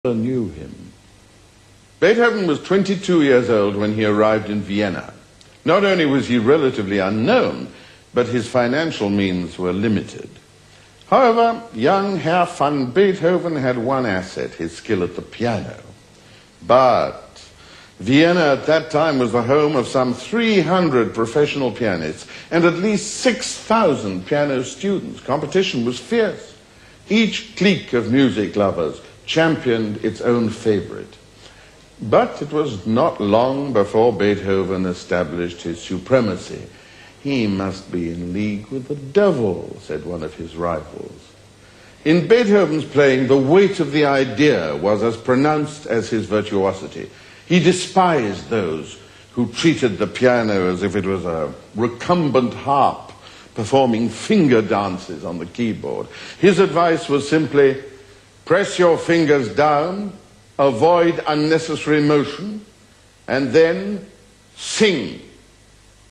knew him. Beethoven was 22 years old when he arrived in Vienna. Not only was he relatively unknown, but his financial means were limited. However, young Herr van Beethoven had one asset, his skill at the piano. But Vienna at that time was the home of some 300 professional pianists and at least 6,000 piano students. Competition was fierce. Each clique of music lovers championed its own favorite. But it was not long before Beethoven established his supremacy. He must be in league with the devil, said one of his rivals. In Beethoven's playing, the weight of the idea was as pronounced as his virtuosity. He despised those who treated the piano as if it was a recumbent harp performing finger dances on the keyboard. His advice was simply, press your fingers down, avoid unnecessary motion, and then sing.